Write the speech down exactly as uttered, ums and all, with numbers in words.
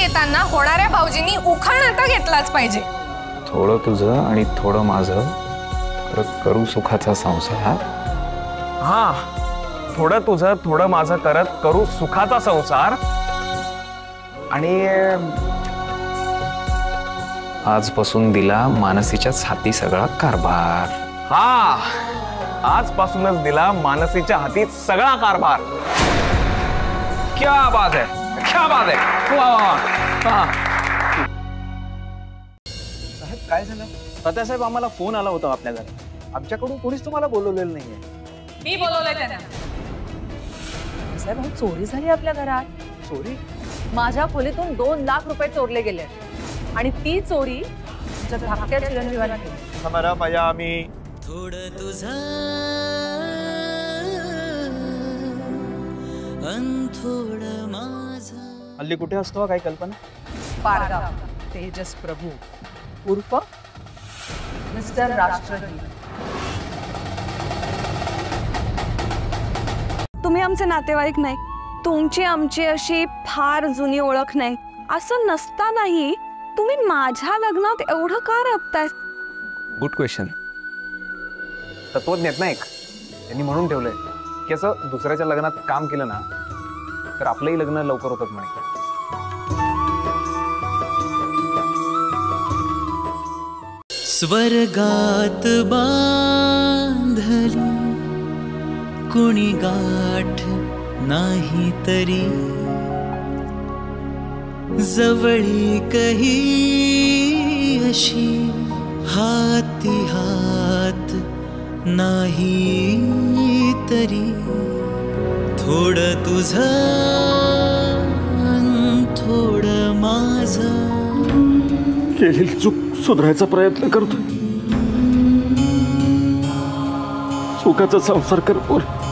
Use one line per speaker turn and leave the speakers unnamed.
येताना होणाऱ्या भाऊजींनी उखाण आता घेतलाच पाहिजे।
थोडं तुझं आणि थोडं माझं, तर करू सुखाचा संसार।
हा, थोडं तुझं थोडं माझं करत करू सुखाचा संसार। आणि
आजपासून दिला मानसीच्या हाती सगळा कारभार।
हा, आजपासूनच दिला मानसीच्या हाती सगळा कारभार। क्या बात है, क्या बात है, वाह वाह।
साहेब काय झालं? तात्यासाहेब आम्हाला फोन आला होता आपल्या घरी, आमच्याकडून कोणीच तुम्हाला बोलवलेलं नाहीये।
मी बोलवलंय त्यांना।
साहेब ही चोरी झाली आपल्या घरात।
चोरी?
माझ्या खोलीतून दोन लाख रुपये चोरले गेले आणि ती चोरी धाकट्या चिरंजीवाला केली।
हमारा पाया आम्ही
थोडं तुझं अन थोडं माझं।
हल्ली कुठे असतो काही कल्पना?
पारगाव तेजस प्रभू उर्फ मिस्टर राष्ट्रहित।
तुम्ही आमचे नातेवाईक नाही, तुमची आमची अशी फार जुनी ओळख नाही, असं नसतानाही तुम्ही माझ्या लग्नात एवढं का रपताय?
Good question. तत्वज्ञ आहेत ना एक, त्यांनी म्हणून ठेवलंय की असं दुसऱ्याच्या लग्नात काम केलं ना तर आपलंही लग्न लवकर होतात म्हणे।
स्वर्गात बांधली कुणी गाठ नाही तरी, जवळीकही अशी हाती हात नाही तरी, थोडं तुझं थोडं माझं।
केलेली चूक सुधारायचा प्रयत्न करतो, सुखाचा संसार कर पोर।